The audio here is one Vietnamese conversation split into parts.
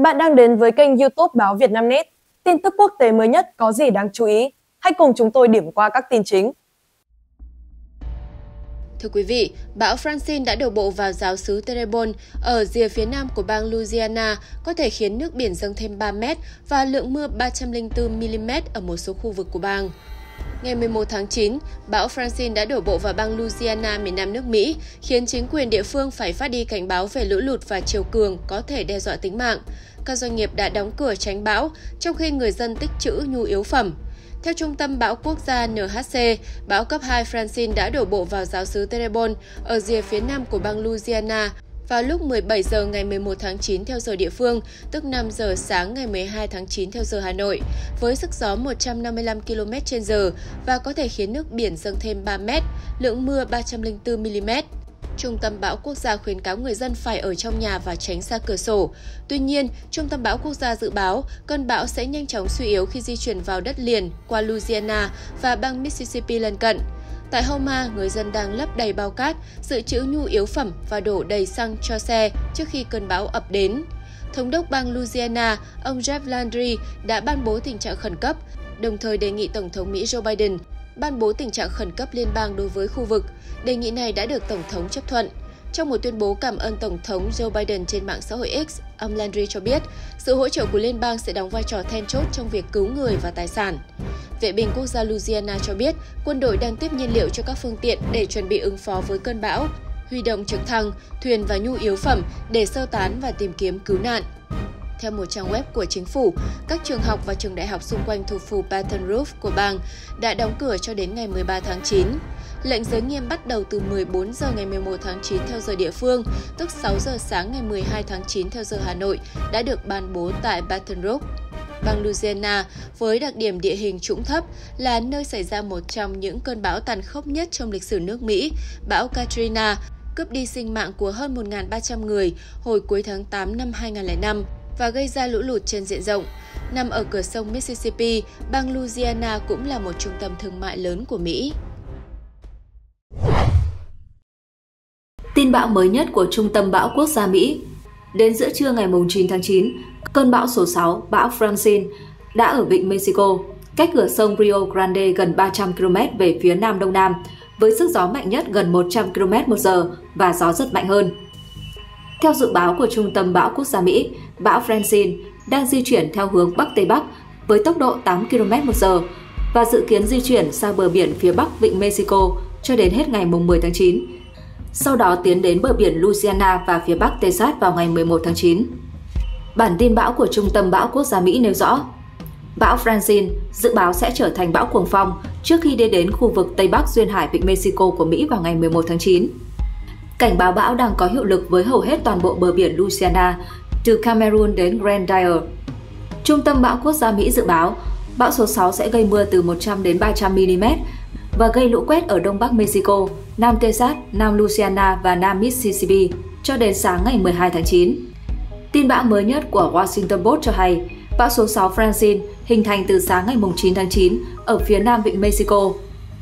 Bạn đang đến với kênh YouTube Báo Vietnamnet. Tin tức quốc tế mới nhất có gì đáng chú ý? Hãy cùng chúng tôi điểm qua các tin chính. Thưa quý vị, bão Francine đã đổ bộ vào giáo xứ Terrebonne ở rìa phía nam của bang Louisiana, có thể khiến nước biển dâng thêm 3 mét và lượng mưa 304 mm ở một số khu vực của bang. Ngày 11 tháng 9, bão Francine đã đổ bộ vào bang Louisiana, miền nam nước Mỹ, khiến chính quyền địa phương phải phát đi cảnh báo về lũ lụt và triều cường có thể đe dọa tính mạng. Các doanh nghiệp đã đóng cửa tránh bão, trong khi người dân tích trữ nhu yếu phẩm. Theo Trung tâm Bão Quốc gia NHC, bão cấp 2 Francine đã đổ bộ vào giáo xứ Terrebonne ở rìa phía nam của bang Louisiana vào lúc 17 giờ ngày 11 tháng 9 theo giờ địa phương, tức 5 giờ sáng ngày 12 tháng 9 theo giờ Hà Nội, với sức gió 155 km/h và có thể khiến nước biển dâng thêm 3 mét, lượng mưa 304 mm. Trung tâm Bão Quốc gia khuyến cáo người dân phải ở trong nhà và tránh xa cửa sổ. Tuy nhiên, Trung tâm Bão Quốc gia dự báo cơn bão sẽ nhanh chóng suy yếu khi di chuyển vào đất liền qua Louisiana và bang Mississippi lân cận. Tại Houma, người dân đang lấp đầy bao cát, dự trữ nhu yếu phẩm và đổ đầy xăng cho xe trước khi cơn bão ập đến. Thống đốc bang Louisiana, ông Jeff Landry đã ban bố tình trạng khẩn cấp, đồng thời đề nghị Tổng thống Mỹ Joe Biden ban bố tình trạng khẩn cấp liên bang đối với khu vực. Đề nghị này đã được Tổng thống chấp thuận. Trong một tuyên bố cảm ơn Tổng thống Joe Biden trên mạng xã hội X, ông Landry cho biết sự hỗ trợ của liên bang sẽ đóng vai trò then chốt trong việc cứu người và tài sản. Vệ binh quốc gia Louisiana cho biết quân đội đang tiếp nhiên liệu cho các phương tiện để chuẩn bị ứng phó với cơn bão, huy động trực thăng, thuyền và nhu yếu phẩm để sơ tán và tìm kiếm cứu nạn. Theo một trang web của chính phủ, các trường học và trường đại học xung quanh thủ phủ Baton Rouge của bang đã đóng cửa cho đến ngày 13 tháng 9. Lệnh giới nghiêm bắt đầu từ 14 giờ ngày 11 tháng 9 theo giờ địa phương, tức 6 giờ sáng ngày 12 tháng 9 theo giờ Hà Nội, đã được ban bố tại Baton Rouge. Bang Louisiana, với đặc điểm địa hình trũng thấp, là nơi xảy ra một trong những cơn bão tàn khốc nhất trong lịch sử nước Mỹ, bão Katrina, cướp đi sinh mạng của hơn 1.300 người hồi cuối tháng 8 năm 2005 và gây ra lũ lụt trên diện rộng. Nằm ở cửa sông Mississippi, bang Louisiana cũng là một trung tâm thương mại lớn của Mỹ. Tin bão mới nhất của Trung tâm Bão Quốc gia Mỹ. Đến giữa trưa ngày 9 tháng 9, cơn bão số 6, bão Francine, đã ở vịnh Mexico, cách cửa sông Rio Grande gần 300 km về phía nam-đông nam, với sức gió mạnh nhất gần 100 km/h và gió rất mạnh hơn. Theo dự báo của Trung tâm Bão Quốc gia Mỹ, bão Francine đang di chuyển theo hướng Bắc-Tây Bắc với tốc độ 8 km/h và dự kiến di chuyển sang bờ biển phía Bắc vịnh Mexico cho đến hết ngày 10 tháng 9. Sau đó tiến đến bờ biển Louisiana và phía Bắc Texas vào ngày 11 tháng 9. Bản tin bão của Trung tâm Bão Quốc gia Mỹ nêu rõ, bão Francine dự báo sẽ trở thành bão cuồng phong trước khi đi đến khu vực Tây Bắc duyên hải vịnh Mexico của Mỹ vào ngày 11 tháng 9. Cảnh báo bão đang có hiệu lực với hầu hết toàn bộ bờ biển Louisiana, từ Cameroon đến Grand Dyer. Trung tâm Bão Quốc gia Mỹ dự báo, bão số 6 sẽ gây mưa từ 100 đến 300 mm và gây lũ quét ở Đông Bắc Mexico, Nam Texas, Nam Louisiana và Nam Mississippi cho đến sáng ngày 12 tháng 9. Tin bão mới nhất của Washington Post cho hay, bão số 6 Francine hình thành từ sáng ngày 9 tháng 9 ở phía nam vịnh Mexico.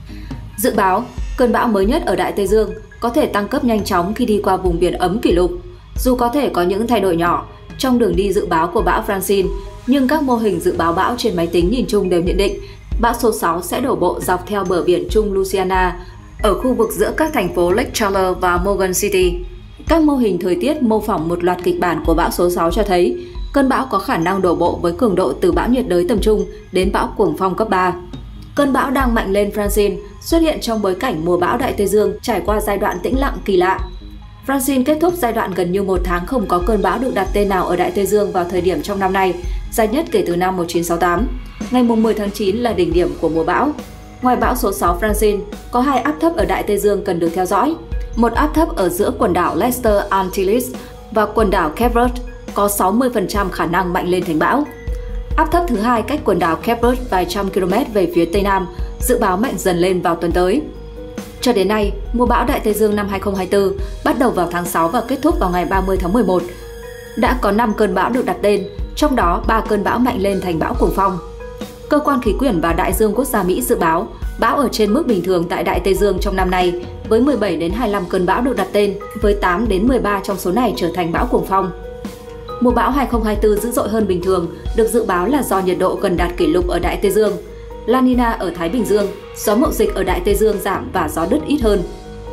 Dự báo, cơn bão mới nhất ở Đại Tây Dương có thể tăng cấp nhanh chóng khi đi qua vùng biển ấm kỷ lục. Dù có thể có những thay đổi nhỏ trong đường đi dự báo của bão Francine, nhưng các mô hình dự báo bão trên máy tính nhìn chung đều nhận định bão số 6 sẽ đổ bộ dọc theo bờ biển Trung Louisiana ở khu vực giữa các thành phố Lake Charles và Morgan City. Các mô hình thời tiết mô phỏng một loạt kịch bản của bão số 6 cho thấy cơn bão có khả năng đổ bộ với cường độ từ bão nhiệt đới tầm trung đến bão cuồng phong cấp 3. Cơn bão đang mạnh lên Francine xuất hiện trong bối cảnh mùa bão Đại Tây Dương trải qua giai đoạn tĩnh lặng kỳ lạ. Francine kết thúc giai đoạn gần như một tháng không có cơn bão được đặt tên nào ở Đại Tây Dương vào thời điểm trong năm nay, dài nhất kể từ năm 1968. Ngày 10 tháng 9 là đỉnh điểm của mùa bão. Ngoài bão số 6 Francine, có 2 áp thấp ở Đại Tây Dương cần được theo dõi. Một áp thấp ở giữa quần đảo Lester Antilles và quần đảo Cape Verde có 60% khả năng mạnh lên thành bão. Áp thấp thứ hai cách quần đảo Cape Verde vài trăm km về phía tây nam, dự báo mạnh dần lên vào tuần tới. Cho đến nay, mùa bão Đại Tây Dương năm 2024 bắt đầu vào tháng 6 và kết thúc vào ngày 30 tháng 11. Đã có 5 cơn bão được đặt tên, trong đó 3 cơn bão mạnh lên thành bão cuồng phong. Cơ quan khí quyển và đại dương quốc gia Mỹ dự báo bão ở trên mức bình thường tại Đại Tây Dương trong năm nay, với 17 đến 25 cơn bão được đặt tên, với 8 đến 13 trong số này trở thành bão cuồng phong. Mùa bão 2024 dữ dội hơn bình thường, được dự báo là do nhiệt độ gần đạt kỷ lục ở Đại Tây Dương. La Nina ở Thái Bình Dương, gió mậu dịch ở Đại Tây Dương giảm và gió đứt ít hơn.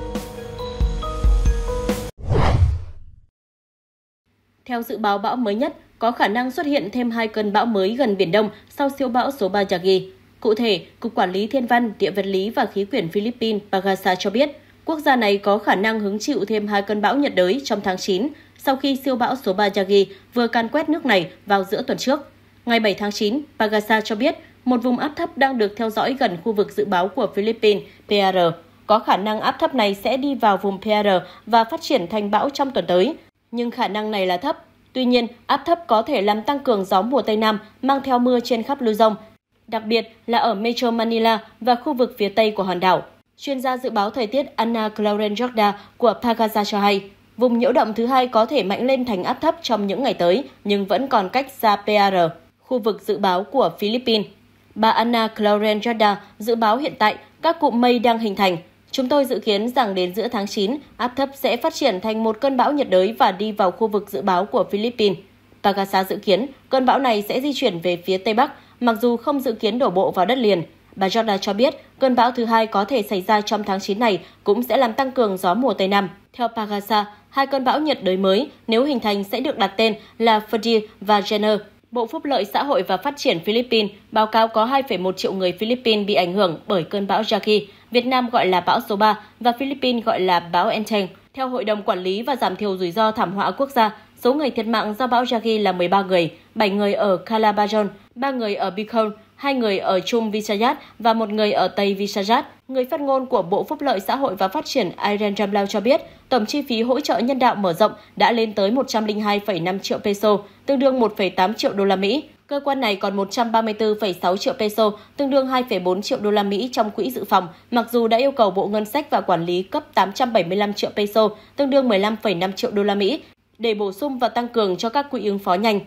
Theo dự báo bão mới nhất, có khả năng xuất hiện thêm 2 cơn bão mới gần Biển Đông sau siêu bão số 3 Yagi. Cụ thể, Cục Quản lý Thiên văn, Địa vật lý và Khí quyển Philippines Pagasa cho biết, quốc gia này có khả năng hứng chịu thêm 2 cơn bão nhiệt đới trong tháng 9, sau khi siêu bão số 3 Yagi vừa can quét nước này vào giữa tuần trước. Ngày 7 tháng 9, Pagasa cho biết, một vùng áp thấp đang được theo dõi gần khu vực dự báo của Philippines, PR. Có khả năng áp thấp này sẽ đi vào vùng PR và phát triển thành bão trong tuần tới. Nhưng khả năng này là thấp. Tuy nhiên, áp thấp có thể làm tăng cường gió mùa Tây Nam mang theo mưa trên khắp Luzon, đặc biệt là ở Metro Manila và khu vực phía Tây của hòn đảo. Chuyên gia dự báo thời tiết Anna Claren Jorda của Pagasa cho hay, vùng nhiễu động thứ hai có thể mạnh lên thành áp thấp trong những ngày tới, nhưng vẫn còn cách xa PR, khu vực dự báo của Philippines. Bà Anna Claren Jorda dự báo hiện tại các cụm mây đang hình thành. Chúng tôi dự kiến rằng đến giữa tháng 9, áp thấp sẽ phát triển thành một cơn bão nhiệt đới và đi vào khu vực dự báo của Philippines. Pagasa dự kiến cơn bão này sẽ di chuyển về phía Tây Bắc, mặc dù không dự kiến đổ bộ vào đất liền. Bà Jordan cho biết cơn bão thứ hai có thể xảy ra trong tháng 9 này cũng sẽ làm tăng cường gió mùa Tây Nam. Theo Pagasa, 2 cơn bão nhiệt đới mới nếu hình thành sẽ được đặt tên là Freddy và Jenner. Bộ Phúc lợi Xã hội và Phát triển Philippines báo cáo có 2,1 triệu người Philippines bị ảnh hưởng bởi cơn bão Yagi, Việt Nam gọi là bão số 3 và Philippines gọi là bão Enteng. Theo Hội đồng Quản lý và Giảm thiểu rủi ro thảm họa quốc gia, số người thiệt mạng do bão Yagi là 13 người, 7 người ở Calabajon, 3 người ở Bicol, 2 người ở Trung Visayas và 1 người ở Tây Visayas. Người phát ngôn của Bộ Phúc lợi Xã hội và Phát triển Irene Ramlau cho biết, tổng chi phí hỗ trợ nhân đạo mở rộng đã lên tới 102,5 triệu peso, tương đương 1,8 triệu đô la Mỹ. Cơ quan này còn 134,6 triệu peso, tương đương 2,4 triệu đô la Mỹ trong quỹ dự phòng, mặc dù đã yêu cầu Bộ Ngân sách và Quản lý cấp 875 triệu peso, tương đương 15,5 triệu đô la Mỹ, để bổ sung và tăng cường cho các quỹ ứng phó nhanh.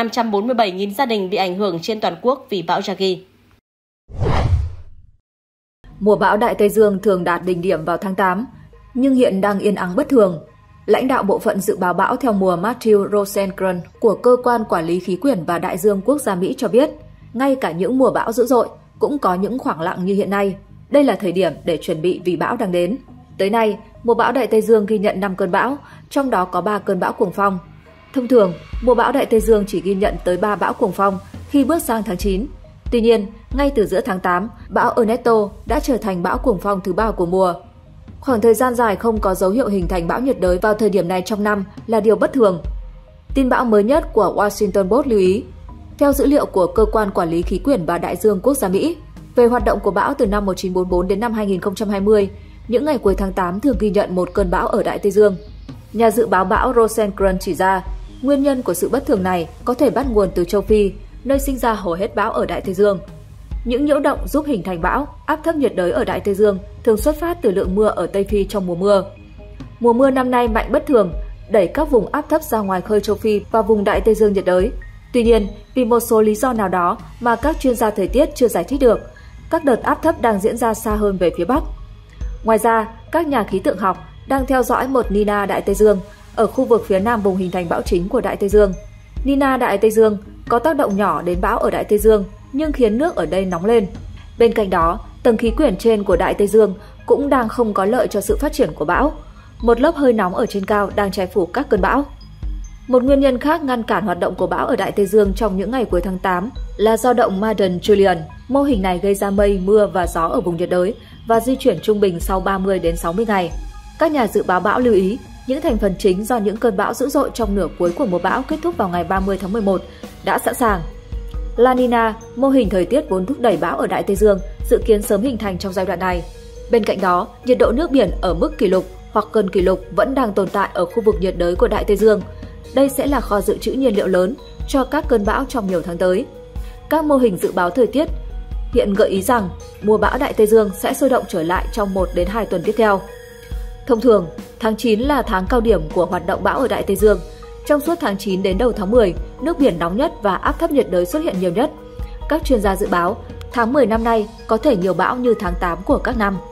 547.000 gia đình bị ảnh hưởng trên toàn quốc vì bão Yagi. Mùa bão Đại Tây Dương thường đạt đỉnh điểm vào tháng 8, nhưng hiện đang yên ắng bất thường. Lãnh đạo bộ phận dự báo bão theo mùa Matthew Rosengren của Cơ quan Quản lý Khí quyển và Đại dương Quốc gia Mỹ cho biết, ngay cả những mùa bão dữ dội cũng có những khoảng lặng như hiện nay. Đây là thời điểm để chuẩn bị vì bão đang đến. Tới nay, mùa bão Đại Tây Dương ghi nhận 5 cơn bão, trong đó có 3 cơn bão cuồng phong. Thông thường, mùa bão Đại Tây Dương chỉ ghi nhận tới 3 bão cuồng phong khi bước sang tháng 9. Tuy nhiên, ngay từ giữa tháng 8, bão Ernesto đã trở thành bão cuồng phong thứ 3 của mùa. Khoảng thời gian dài không có dấu hiệu hình thành bão nhiệt đới vào thời điểm này trong năm là điều bất thường. Tin bão mới nhất của Washington Post lưu ý, theo dữ liệu của Cơ quan Quản lý Khí quyển và Đại dương Quốc gia Mỹ, về hoạt động của bão từ năm 1944 đến năm 2020, những ngày cuối tháng 8 thường ghi nhận một cơn bão ở Đại Tây Dương. Nhà dự báo bão Rosengren chỉ ra, nguyên nhân của sự bất thường này có thể bắt nguồn từ châu Phi, nơi sinh ra hầu hết bão ở Đại Tây Dương. Những nhiễu động giúp hình thành bão, áp thấp nhiệt đới ở Đại Tây Dương thường xuất phát từ lượng mưa ở Tây Phi trong mùa mưa. Mùa mưa năm nay mạnh bất thường, đẩy các vùng áp thấp ra ngoài khơi châu Phi và vùng Đại Tây Dương nhiệt đới. Tuy nhiên, vì một số lý do nào đó mà các chuyên gia thời tiết chưa giải thích được, các đợt áp thấp đang diễn ra xa hơn về phía Bắc. Ngoài ra, các nhà khí tượng học đang theo dõi một Nina Đại Tây Dương ở khu vực phía nam vùng hình thành bão chính của Đại Tây Dương. Nina Đại Tây Dương có tác động nhỏ đến bão ở Đại Tây Dương, nhưng khiến nước ở đây nóng lên. Bên cạnh đó, tầng khí quyển trên của Đại Tây Dương cũng đang không có lợi cho sự phát triển của bão. Một lớp hơi nóng ở trên cao đang che phủ các cơn bão. Một nguyên nhân khác ngăn cản hoạt động của bão ở Đại Tây Dương trong những ngày cuối tháng 8 là dao động Madden-Julian. Mô hình này gây ra mây, mưa và gió ở vùng nhiệt đới và di chuyển trung bình sau 30 đến 60 ngày. Các nhà dự báo bão lưu ý, những thành phần chính do những cơn bão dữ dội trong nửa cuối của mùa bão kết thúc vào ngày 30 tháng 11 đã sẵn sàng. La Nina, mô hình thời tiết vốn thúc đẩy bão ở Đại Tây Dương, dự kiến sớm hình thành trong giai đoạn này. Bên cạnh đó, nhiệt độ nước biển ở mức kỷ lục hoặc gần kỷ lục vẫn đang tồn tại ở khu vực nhiệt đới của Đại Tây Dương. Đây sẽ là kho dự trữ nhiên liệu lớn cho các cơn bão trong nhiều tháng tới. Các mô hình dự báo thời tiết hiện gợi ý rằng mùa bão Đại Tây Dương sẽ sôi động trở lại trong 1 đến 2 tuần tiếp theo. Thông thường, tháng 9 là tháng cao điểm của hoạt động bão ở Đại Tây Dương. Trong suốt tháng 9 đến đầu tháng 10, nước biển nóng nhất và áp thấp nhiệt đới xuất hiện nhiều nhất. Các chuyên gia dự báo, tháng 10 năm nay có thể nhiều bão như tháng 8 của các năm.